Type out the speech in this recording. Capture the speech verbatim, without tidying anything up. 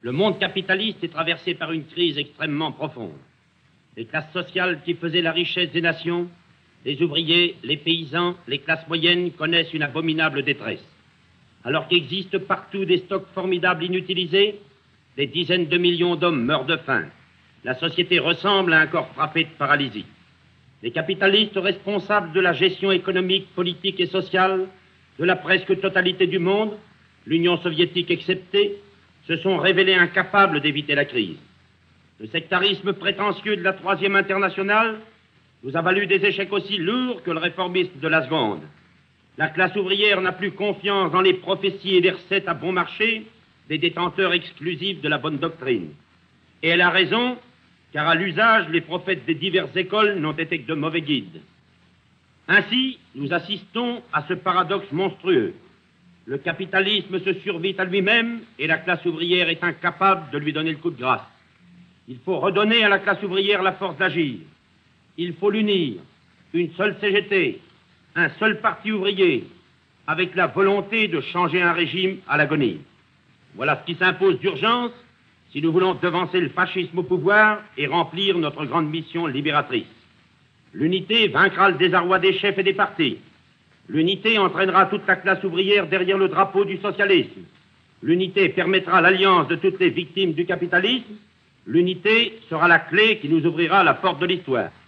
Le monde capitaliste est traversé par une crise extrêmement profonde. Les classes sociales qui faisaient la richesse des nations, les ouvriers, les paysans, les classes moyennes connaissent une abominable détresse. Alors qu'existent partout des stocks formidables inutilisés, des dizaines de millions d'hommes meurent de faim. La société ressemble à un corps frappé de paralysie. Les capitalistes responsables de la gestion économique, politique et sociale de la presque totalité du monde, l'Union soviétique exceptée, se sont révélés incapables d'éviter la crise. Le sectarisme prétentieux de la Troisième Internationale nous a valu des échecs aussi lourds que le réformisme de la Seconde. La classe ouvrière n'a plus confiance dans les prophéties et les recettes à bon marché des détenteurs exclusifs de la bonne doctrine. Et elle a raison, car à l'usage, les prophètes des diverses écoles n'ont été que de mauvais guides. Ainsi, nous assistons à ce paradoxe monstrueux. Le capitalisme se survit à lui-même et la classe ouvrière est incapable de lui donner le coup de grâce. Il faut redonner à la classe ouvrière la force d'agir. Il faut l'unir, une seule C G T, un seul parti ouvrier, avec la volonté de changer un régime à l'agonie. Voilà ce qui s'impose d'urgence si nous voulons devancer le fascisme au pouvoir et remplir notre grande mission libératrice. L'unité vaincra le désarroi des chefs et des partis. L'unité entraînera toute la classe ouvrière derrière le drapeau du socialisme. L'unité permettra l'alliance de toutes les victimes du capitalisme. L'unité sera la clé qui nous ouvrira la porte de l'histoire.